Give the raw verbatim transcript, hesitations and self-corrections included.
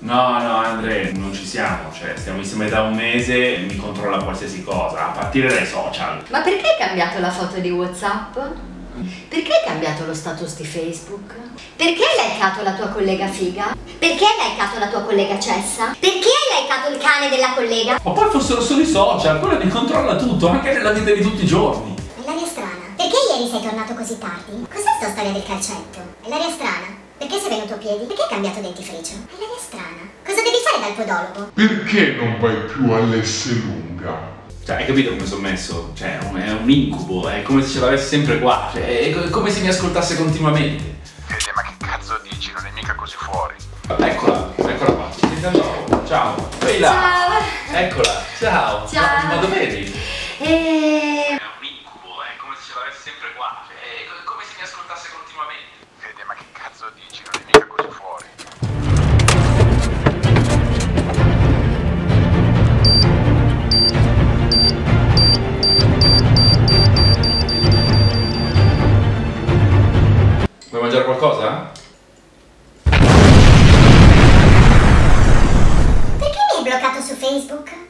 No, no, Andre, non ci siamo, cioè stiamo insieme da un mese e mi controlla qualsiasi cosa, a partire dai social. Ma perché hai cambiato la foto di WhatsApp? Perché hai cambiato lo status di Facebook? Perché hai likeato la tua collega figa? Perché hai likeato la tua collega cessa? Perché hai likeato il cane della collega? Ma poi fossero solo i social, quello mi controlla tutto, anche nella vita di tutti i giorni. È l'aria strana. Perché ieri sei tornato così tardi? Cos'è sta storia del calcetto? È l'aria strana. Perché sei venuto a piedi? Perché hai cambiato dentifricio? È l'aria strana. Cosa devi fare dal podologo? Perché non vai più all'Esselunga? Cioè, hai capito come sono messo? Cioè, è un, è un incubo, è come se ce l'avessi sempre qua, cioè, è come se mi ascoltasse continuamente. Fede, ma che cazzo dici? Non è mica così fuori. Eccola, eccola qua, ci sentiamo. Ciao. Ehi là. Ciao. Eccola, ciao. Ciao. Ma, ma dove eri? E... È un incubo, è come se ce l'avessi sempre qua, cioè, è come se mi ascoltasse continuamente. Fede, ma che cazzo dici? Non è mica così fuori. Vuoi mangiare qualcosa? Perché mi hai bloccato su Facebook?